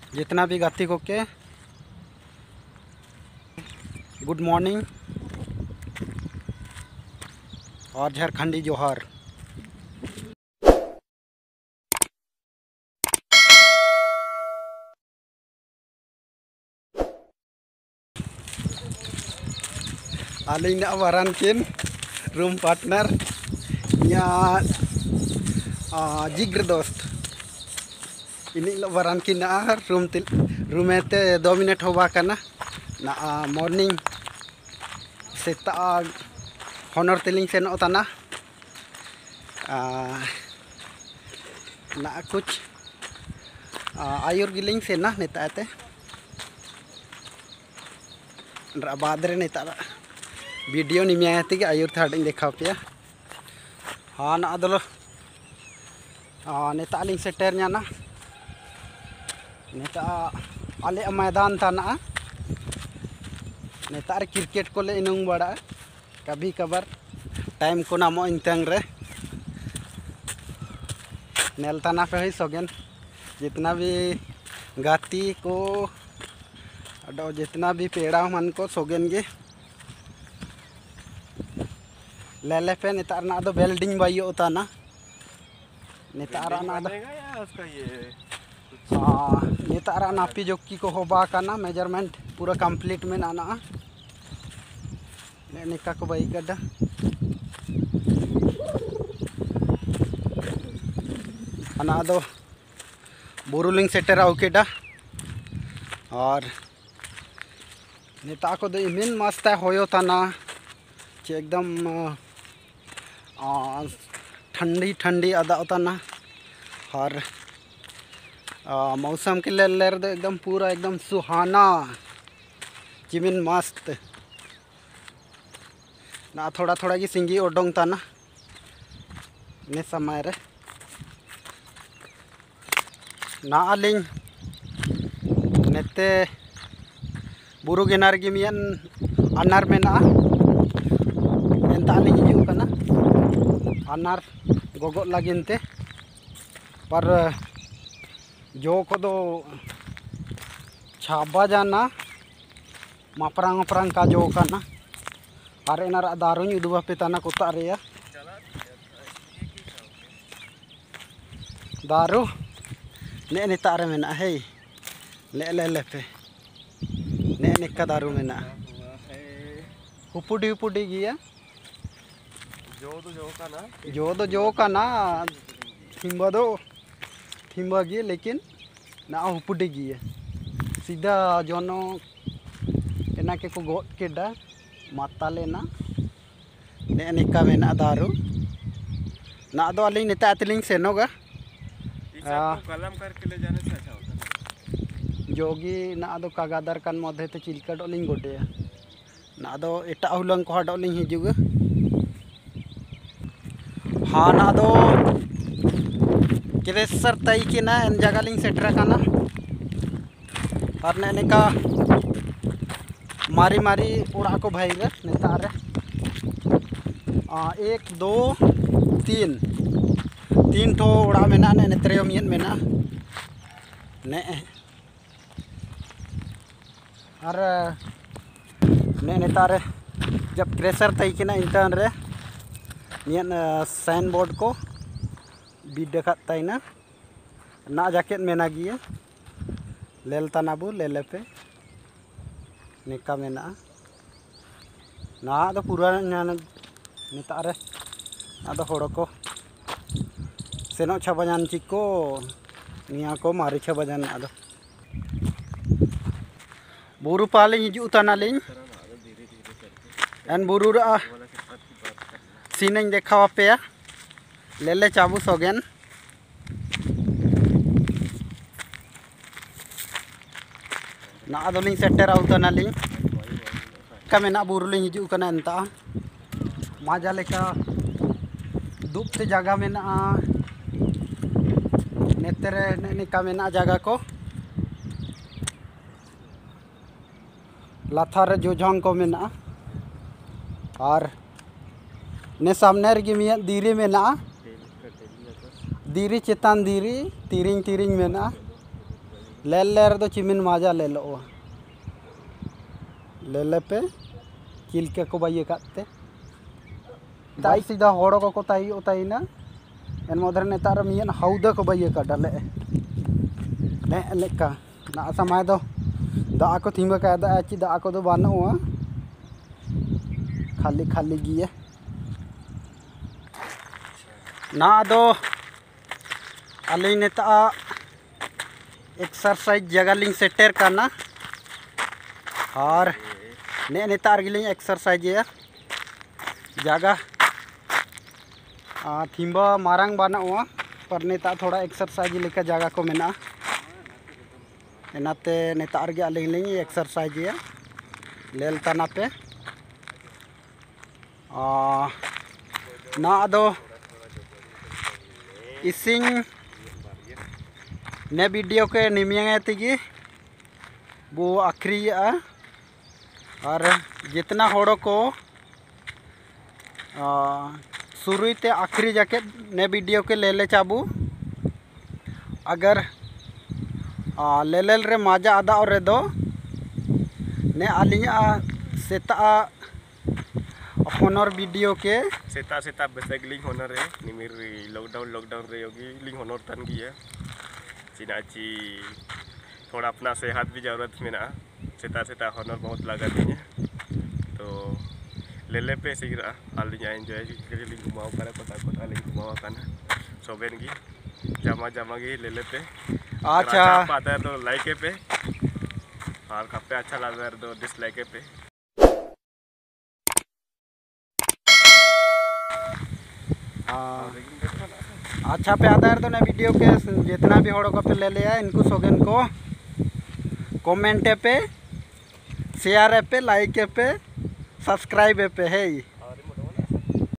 जितना भी गाती को के गुड मॉर्निंग और झारखंडी जोहार। आलिंग वारान किन रूम पार्टनर या जिग्र दोस्त ini waran kina rumete 2 minit hoba kana na morning seta honor tiling sen otana na kuch ayur giling sena neta ate ra badre neta video ni mya ate ayur thading dekha pya ha na adalo neta aling seternya na नेता आले मैदान थाना नेता cricket को ले इनुंग बड़ा कभी कभार टाइम को नामो इंतंग रे नेल थाना पे ही सोगेन जितना भी गाती को अडो जितना भी पेड़ा मन को सोगेन गे लेले पे नेता ना दो बिल्डिंग बाइयो थाना नेता ना दो नेतारा नापी जोकी को होबा काना मेजरमेंट पूरा कंप्लीट में नाना निका को बाई गड्ढा अना दो बुरुलिंग सेटर आउकेडा और नेता को दो इमिन मस्त होयो ताना चे एकदम ठंडी ठंडी अदा ताना और मौसम के लेर दो एकदम पूरा एकदम सुहाना चिमिन मस्त ना थोड़ा थोड़ा की सिंगी ओडोंग ताना ने समय रे ना आलिंग नेते बुरु गिनार की मियन अनार में ना एंता आलिंग हिजू कना अनार गोगो लागिनते पर जो को दो छाबा जाना मापरांग अपरांग का जो काना अरे नारा दारुñ उदुबा पेताना कोता रे दारू ने नेता रे मेना हे ले पे ने नेका दारू मेना हुपुडी हुपुडी गिया जो काना थिम्बा गिए लेकिन ना हुपुडी गिए सीधा जोनो एना के को गोट केडा माता लेना ने निका मेना दारू ना दो अली नेता अतलिंग सेनोगा कलम करके ले जाने से अच्छा होता है जोगी ना दो कागादर कान मध्य ते चिलका डोलिंग गोटे ना दो एटा हुलंग को डोलिंग हिजुगा हाँ ना दो क्रेसर तई के ना इन जगह लिंग सेटर काना और ने का मारी मारी उड़ा को भाई रे नेता रे 1 2 3 ठो उड़ा मेना ने नेत्रेयो मियन मेना ने और ने नेता रे जब क्रेसर तई के ना इंटर्न रे मियन साइन बोर्ड को बीट देखा ताइना ना जैकेट मेना गिया लेल तनाबू लेले पे निका मेना ना दो पूरा नेता रे आदो होड़ो को सेनो छाबाजान चिको निया को मारी छाबाजान आदो बुरु पालिंग हिजू तानालिंग एन बुरु रा सीनें देखा पे लेले चाबू सोगेन ना दोलिंग सेटर आउतानालिंग का मेना बुरुलिंग हिजू कना एंता माजा लेका दुपते जगह मेना नेतरे निका मेना जगह को लाथार जोझांग को मेना और ने सामने रगी मिया दीरी मेना दीरी चेतान दीरी तीरिंग तीरिंग मेना लेर दो चिमिन माजा ले लो ले पे चिलके को बाइये काटते ताई सीधा होड़ो को ताई उताई ना एन मधर नेतार मियन हाउदा को बाइये का डाले ने लेका ना समय दो दा को थिंबा का दा ची दा को दो बानुआ खाली खाली गिए ना दो अली नेता एक्सरसाइज जगह लिंग सेटर करना और नेतार गिलिंग एक्सरसाइज है जगह थिंबा मारंग बना हुआ पर नेता थोड़ा एक्सरसाइज लेकर जगह को मेना एनाते नेतार गे अलिंग लिंग एक्सरसाइज है लेल तना पे ना दो इसिंग ने वीडियो के निमियांगे तिगी वो आखरी और जितना होड़ो को शुरू ते आखरी जाके ने वीडियो के ले चाबू अगर लेलेल रे मजा आदा और दो ने आलिया सेता होनर वीडियो के सेता सेता बेसग लिंग होनर है निमिर लॉकडाउन रे योगी लिंग होनर तन गया चिनाची थोड़ा अपना सेहत भी ज़रूरत में ना सेता सेता होनर बहुत लगा दी है तो ले पे सीरा आलिया एंजॉय करके लिंग घुमाओ करे कोता लिंग घुमाओ करना सोबेन की जमा की ले पे अच्छा आता है तो लाइक पे और कपे अच्छा लगा है तो डिसलाइक पे अच्छा पे आता है तो ना वीडियो के जितना भी होड़ो को पे ले लिया इनको सोगन को कमेंट पे शेयर पे लाइक पे सब्सक्राइब पे है।